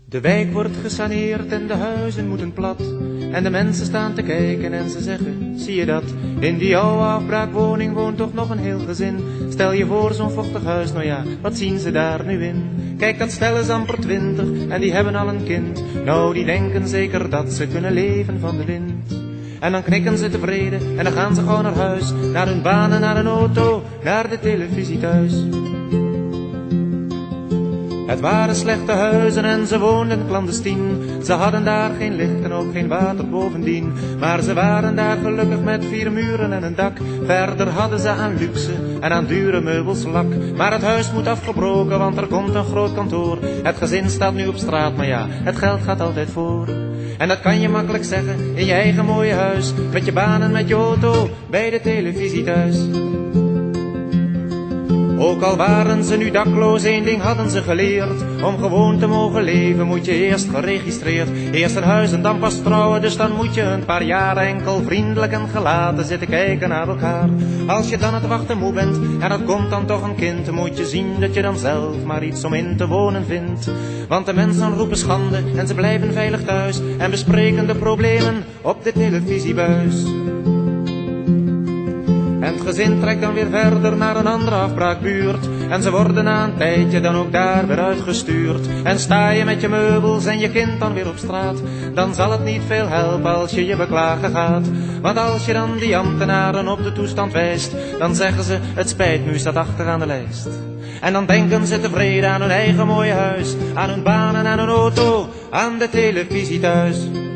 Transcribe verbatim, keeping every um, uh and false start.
De wijk wordt gesaneerd en de huizen moeten plat. En de mensen staan te kijken en ze zeggen, zie je dat? In die oude afbraakwoning woont toch nog een heel gezin. Stel je voor zo'n vochtig huis, nou ja, wat zien ze daar nu in? Kijk, dat stel is amper twintig en die hebben al een kind. Nou, die denken zeker dat ze kunnen leven van de wind. En dan knikken ze tevreden en dan gaan ze gauw naar huis. Naar hun banen, naar een auto, naar de televisie thuis. Het waren slechte huizen en ze woonden clandestien. Ze hadden daar geen licht en ook geen water bovendien. Maar ze waren daar gelukkig met vier muren en een dak. Verder hadden ze aan luxe en aan dure meubels lak. Maar het huis moet afgebroken, want er komt een groot kantoor. Het gezin staat nu op straat, maar ja, het geld gaat altijd voor. En dat kan je makkelijk zeggen in je eigen mooie huis. Met je baan en met je auto, bij de televisie thuis. Ook al waren ze nu dakloos, één ding hadden ze geleerd. Om gewoon te mogen leven moet je eerst geregistreerd. Eerst een huis en dan pas trouwen, dus dan moet je een paar jaar enkel vriendelijk en gelaten zitten kijken naar elkaar. Als je dan het wachten moe bent en er komt dan toch een kind, moet je zien dat je dan zelf maar iets om in te wonen vindt. Want de mensen roepen schande en ze blijven veilig thuis en bespreken de problemen op de televisiebuis. En het gezin trekt dan weer verder naar een andere afbraakbuurt. En ze worden na een tijdje dan ook daar weer uitgestuurd. En sta je met je meubels en je kind dan weer op straat, dan zal het niet veel helpen als je je beklagen gaat. Want als je dan die ambtenaren op de toestand wijst, dan zeggen ze, het spijt me, u staat achteraan de lijst. En dan denken ze tevreden aan hun eigen mooie huis, aan hun baan en aan hun auto, aan de televisie thuis.